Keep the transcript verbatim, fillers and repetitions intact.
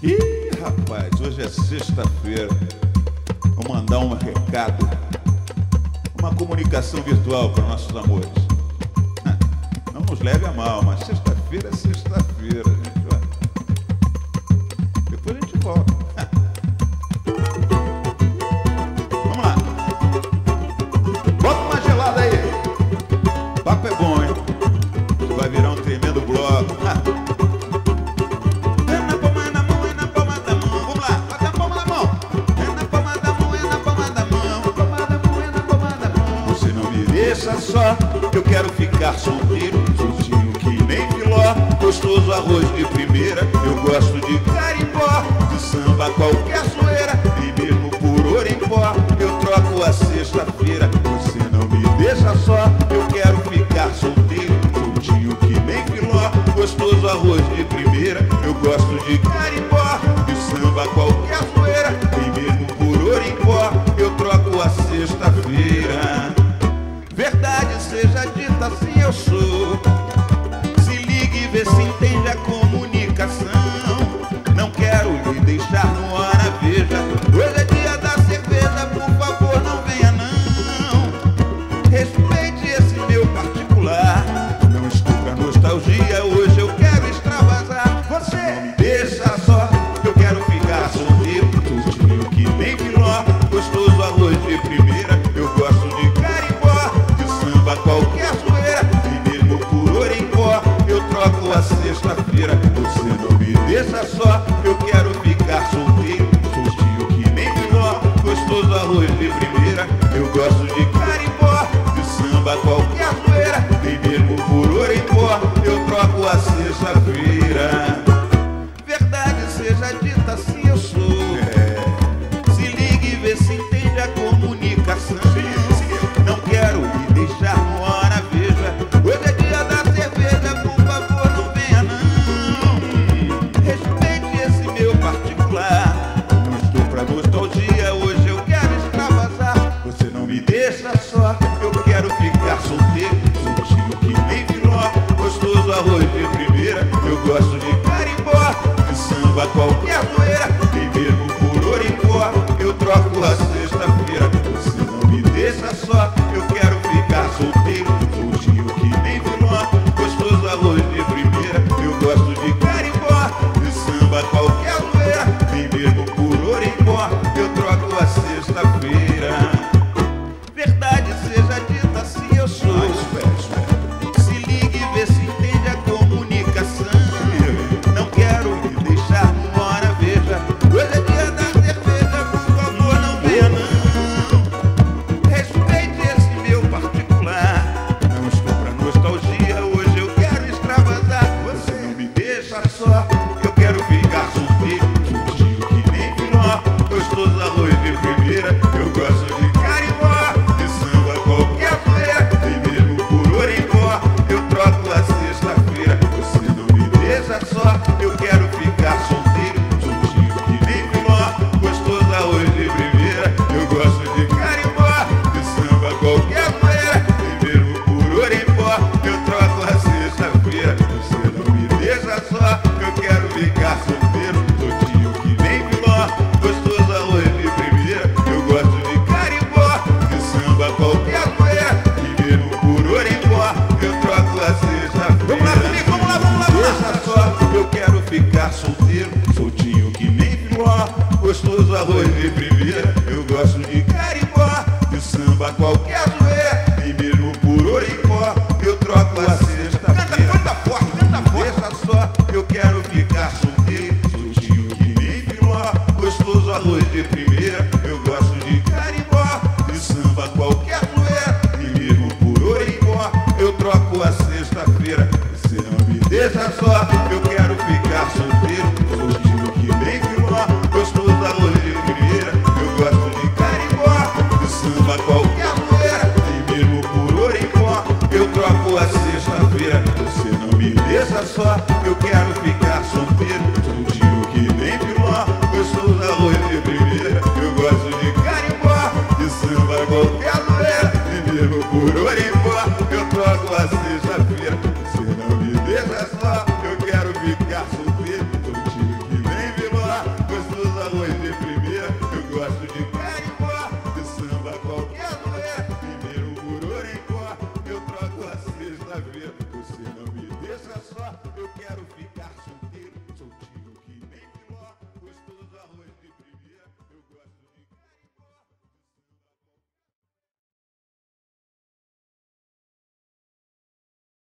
Ih, rapaz, hoje é sexta-feira. Vou mandar um recado, uma comunicação virtual para nossos amores. Não nos leve a mal, mas sexta-feira é sexta-feira, gente. Vai. Depois a gente volta. Vamos lá. Bota uma gelada aí. O papo é bom, hein? Isso vai virar um tremendo bloco. Deixa só, eu quero ficar solteiro, soltinho que nem filó, gostoso arroz de primeira, eu gosto de carimbó, de samba qualquer zoeira, e mesmo por ouro em pó, eu troco a sexta-feira. Você não me deixa só, eu quero ficar solteiro, soltinho que nem filó, gostoso arroz de primeira, eu gosto de carimbó, de samba qualquer zoeira, e mesmo por ouro em pó, eu troco a sexta-feira. Verdade seja dita, assim eu sou. Se ligue e vê se entende a comunicação. Não quero lhe deixar no hora, veja. Hoje é dia da cerveja, por favor não venha não. Respeite esse meu particular. Não estou pra nostalgia, hoje eu quero extravasar. Você não me deixa só, eu quero ficar solteiro, soltinho que nem filó, gostoso arroz de primeira, eu gosto de qualquer zoeira, e mesmo por ouro em pó, eu troco a sexta-feira. Você não me deixa só, eu quero ficar solteiro, soltinho que nem filó, gostoso arroz de primeira, eu gosto de carimbó, de samba qualquer zoeira, e mesmo por ouro em pó, eu troco a sexta-feira. Verdade seja dita, assim eu sou. É. Se ligue e vê se entende a comunicação. Não quero me deixar no hora, veja. Hoje é dia da cerveja, por favor não venha não. Respeite esse meu particular. Não estou pra nostalgia, hoje eu quero extravasar. Você não me deixa só, eu quero ficar solteiro, soltinho que nem filó, gostoso arroz de primeira, eu gosto de carimbó, de samba qualquer zoeira, e mesmo por ouro em pó, eu troco a sexta-feira. Você não me deixa só, eu quero ficar solteiro, soltinho que nem filó, gostoso arroz de primeira, eu gosto de carimbó, de samba qualquer zoeira, e mesmo por ouro em pó, eu troco a sexta-feira. Verdade seja dita, assim eu sou. Ah, espera, espera. Se ligue e vê se entende a comunicação. Não quero me deixar no hora, veja. Hoje é dia da cerveja, por favor não venha não. Respeite esse meu particular. Não estou pra nostalgia, hoje eu quero extravasar. Você não me deixa só, eu quero ficar solteiro, soltinho que nem filó, gostoso arroz de primeira, eu gosto de carimbó, de samba qualquer zoeira, e mesmo por ouro em pó, eu troco a sexta-feira. Você não me deixa só, eu quero ficar solteiro, soltinho que nem filó, gostoso arroz de primeira, eu gosto de carimbó, de samba qualquer zoeira, e mesmo por ouro em pó, eu troco a sexta-feira. Você não me deixa só, eu quero ficar solteiro, soltinho que nem filó, gostoso arroz de primeira, eu gosto de carimbó, de samba qualquer zoeira, e mesmo por ouro em pó, eu troco a sexta-feira. Vamos lá, Felipe, vamos lá, vamos lá, deixa só, eu quero ficar solteiro, soltinho que nem filó, gostoso arroz de primeira, eu gosto de carimbó, de samba qualquer zoeira, e mesmo por ouro em pó, eu troco a sexta-feira. Canta, canta forte, canta forte. Deixa só, eu quero ficar solteiro, soltinho que nem filó, gostoso arroz de primeira, eu gosto de carimbó, de samba qualquer zoeira, e mesmo por ouro em pó, eu troco a sexta-feira. Você não me deixa só,